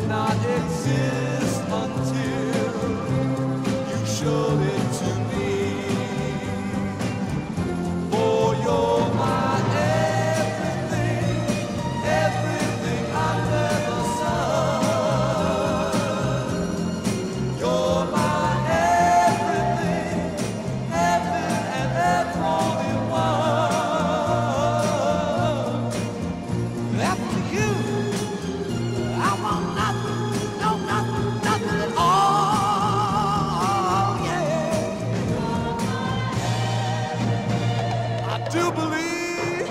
not exist until you showed it to me. For you're my everything, everything under the sun. You're my everything, heaven and earth rolled in one. After you, I want nothing, no nothing, nothing at all, yeah. I do believe,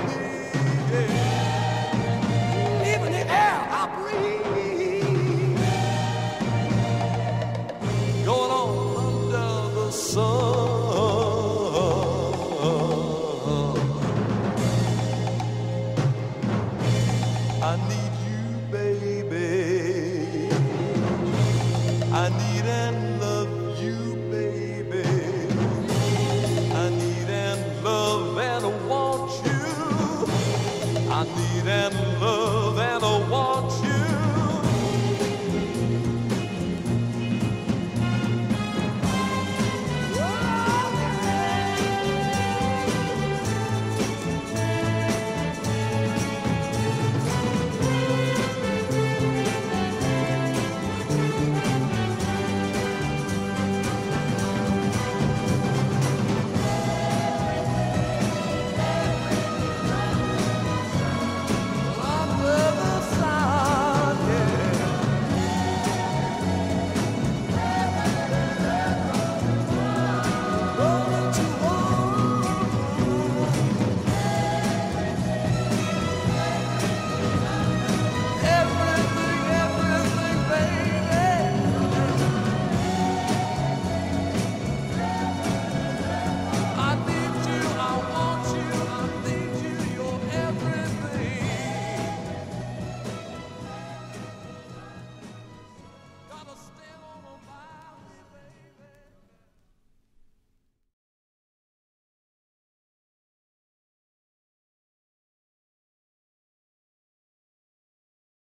yeah. Even the air I breathe, going on under the sun. I need you, baby. I need